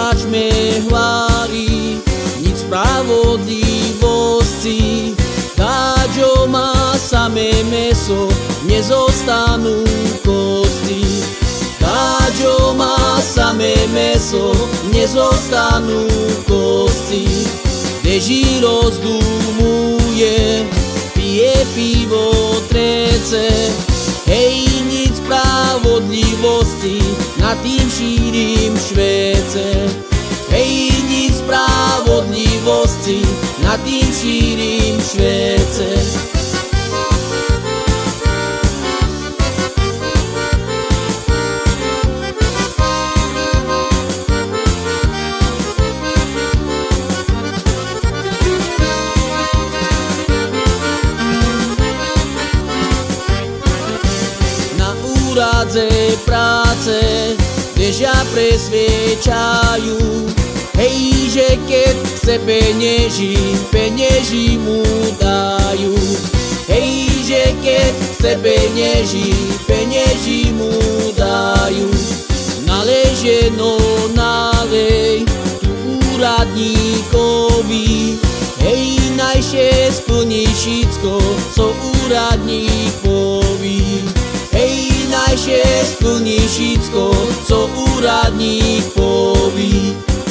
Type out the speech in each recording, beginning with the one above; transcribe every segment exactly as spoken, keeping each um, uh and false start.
neplačme hvári, nič spravodlivosti. Káďo má samé meso, nezostanú kosti. Káďo má samé meso, nezostanú kosti. Deží rozdumuje, pije pivo trece. Hej, nič spravodlivosti, nad tým šírim švece. Hej, nič spravodlivosti, nad tým šírim švece. Úradze práce bežia presviečajú, hej, že keď chce penieži, penieži mu dajú. Hej, že keď chce penieži, penieži mu dajú. Naleže, no nalej tu úradníkovi, hej, najšie splní všetko, co úradník poví. Hej, najšie splní všetko, co úradník poví.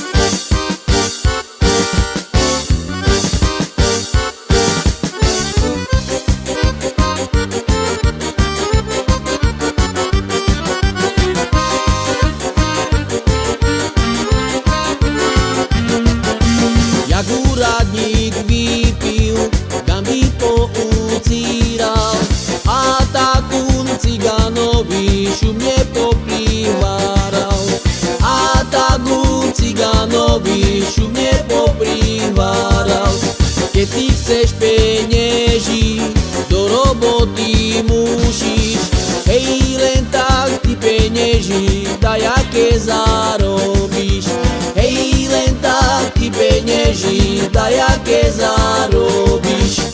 Jak úradník vypil, gamby poucíral, a takún cigánovi šumne popriváral. A takún cigánovi šumne popriváral. Keď ty chceš penieži, do roboty musíš, hej, len tak ty penieži dajaké zarobíš. Hej, len tak ty penieži dajaké zarobíš.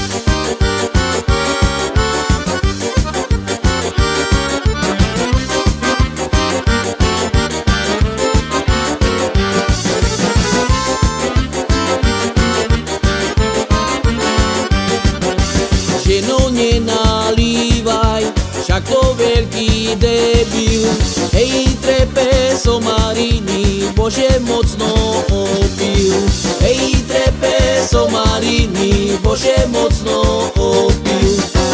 Ženo, nenalívaj, však to veľký debil. Hej, trepe somariny, Bože mocno opil. Hej, trepe somariny, Bože mocno opil.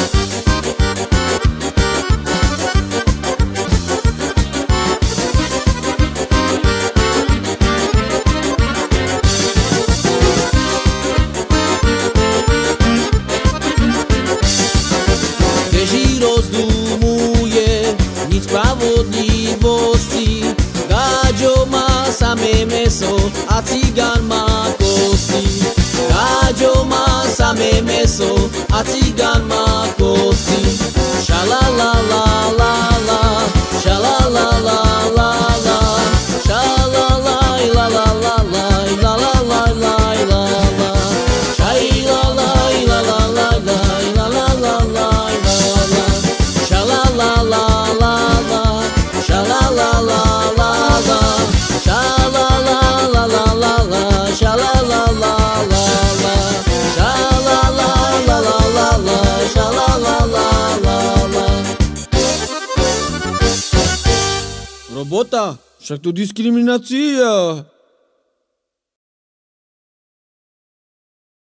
Deží rozdumuje, nič spravodlivosti. Káďo má samé meso a cigán má kosti. Káďo má samé meso a cigán má kosti. Šalalalala, šalalalala, šalalaj, lalalaj, lalalaj, lala, šajlalaj, lalalaj, lalalaj. Robota, však to diskriminácia.